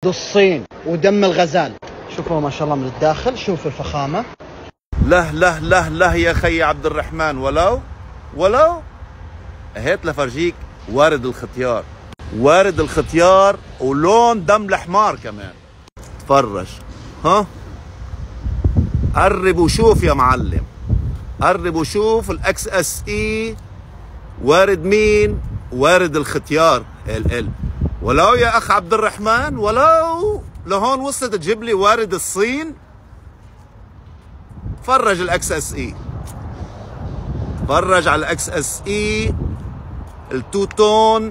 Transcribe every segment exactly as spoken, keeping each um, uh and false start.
الصين ودم الغزال. شوفوا ما شاء الله من الداخل، شوفوا الفخامة. له له له له يا خي عبد الرحمن، ولو ولو هات لفرجيك وارد الختيار، وارد الختيار ولون دم الحمار كمان. تفرج، ها قرب وشوف يا معلم، قرب وشوف الاكس اس اي. وارد مين؟ وارد الختيار ال ال. ولو يا اخ عبد الرحمن، ولو لهون وصلت تجيب لي وارد الصين. فرج الاكس اس اي، فرج على الاكس اس اي، التو تون،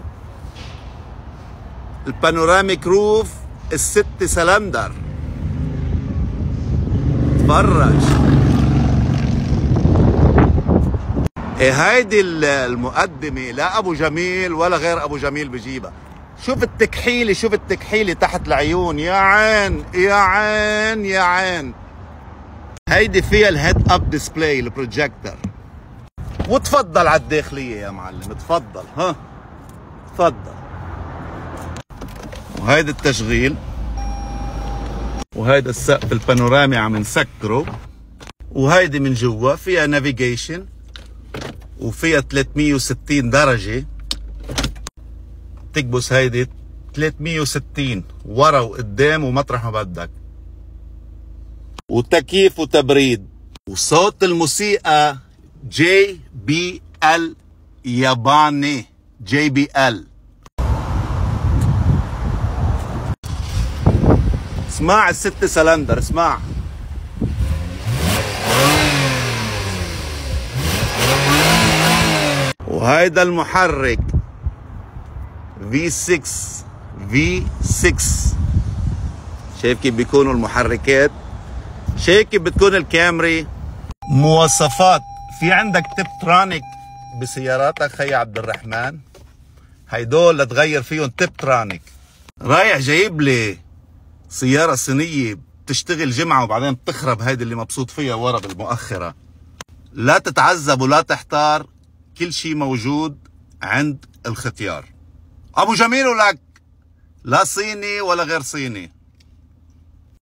البانوراميك روف، الست سلندر. تفرج. إيه هيدي المقدمة لا ابو جميل ولا غير ابو جميل بجيبها. شوف التكحيلة، شوف التكحيلة تحت العيون، يا عين يا عين يا عين. هيدي فيها الهيد اب ديسبلاي البروجيكتور. وتفضل على الداخلية يا معلم، تفضل، ها تفضل. وهيدا التشغيل، وهيدا السقف البانورامي عم نسكره. وهيدي من جوا فيها نافيجيشن، وفيها ثلاثمية وستين درجة. تكبس هيدي ثلاثمية وستين ورا وقدام ومطرح ما بدك. وتكييف وتبريد. وصوت الموسيقى جي بي ال ياباني، جي بي ال. اسمع الست سلندر، اسمع. وهيدا المحرك في ستة في ستة. شايف كيف بيكونوا المحركات؟ شايف كيف بتكون الكامري؟ مواصفات. في عندك تبترونيك بسياراتك خي عبد الرحمن، هيدول لتغير فيهم تبترونيك. رايح جايب لي سيارة صينية بتشتغل جمعة وبعدين بتخرب، هيدي اللي مبسوط فيها ورا بالمؤخرة. لا تتعذب ولا تحتار، كل شيء موجود عند الختيار. ابو جميل ولك، لا صيني ولا غير صيني.